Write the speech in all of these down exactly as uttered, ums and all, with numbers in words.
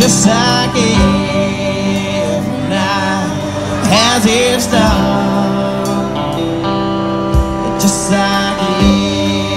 just like every night has its dawn, just like every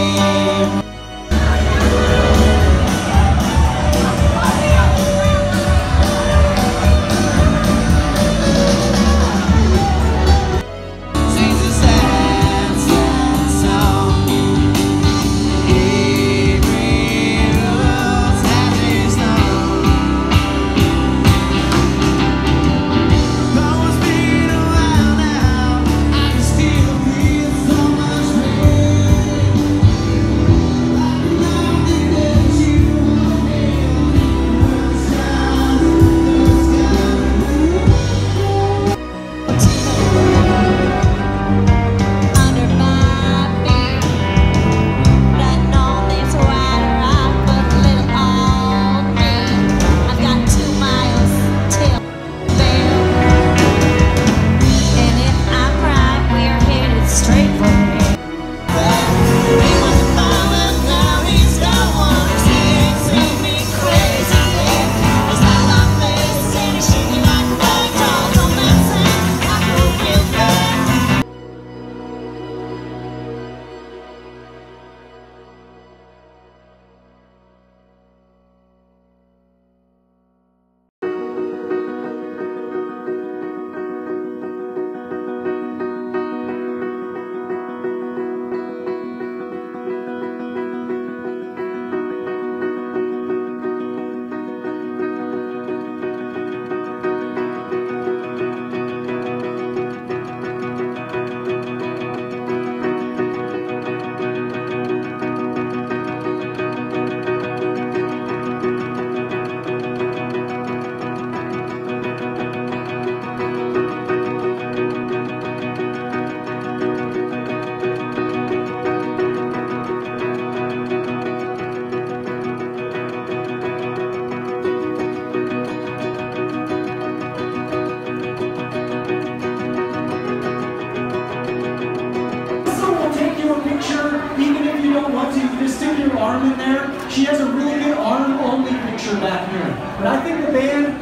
arm in there. She has a really good arm-only picture back here. But I think the band,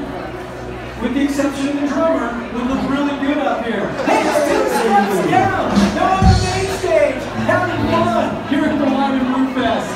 with the exception of the drummer, would look really good up here. Hey, it's two steps down! No on the main stage! Having fun here at the Lyman Brew Fest.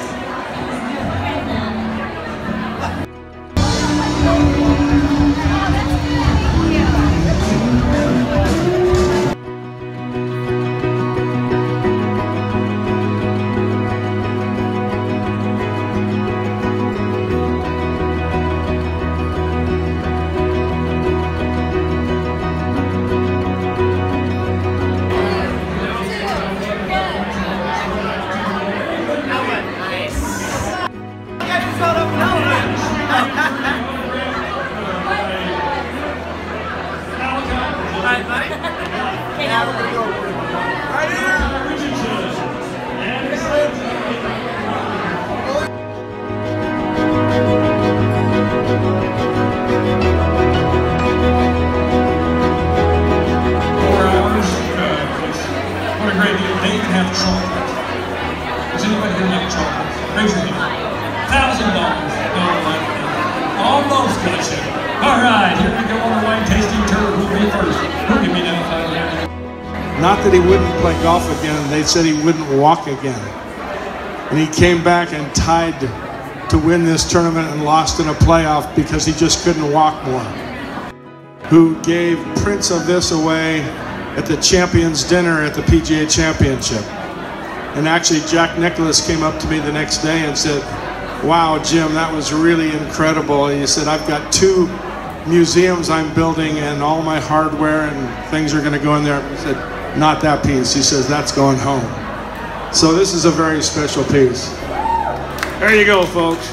Almost got you. All right, here we go on the wine tasting tour. Who'll be first? Who give me now? Not that he wouldn't play golf again, they said he wouldn't walk again. And he came back and tied to win this tournament and lost in a playoff because he just couldn't walk more. Who gave prints of this away at the Champions Dinner at the P G A Championship. And actually Jack Nicklaus came up to me the next day and said, "Wow, Jim, that was really incredible." He said, "I've got two museums I'm building and all my hardware and things are going to go in there." He said, "Not that piece." He says, "That's going home." So this is a very special piece. There you go, folks.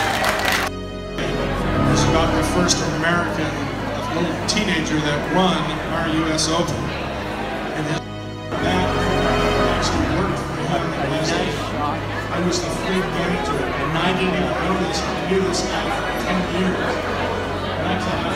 It's about the first American, a little teenager that won our U S Open. And his dad actually worked for him. I was the fleet manager, and I didn't even know this. I knew this guy for ten years. And I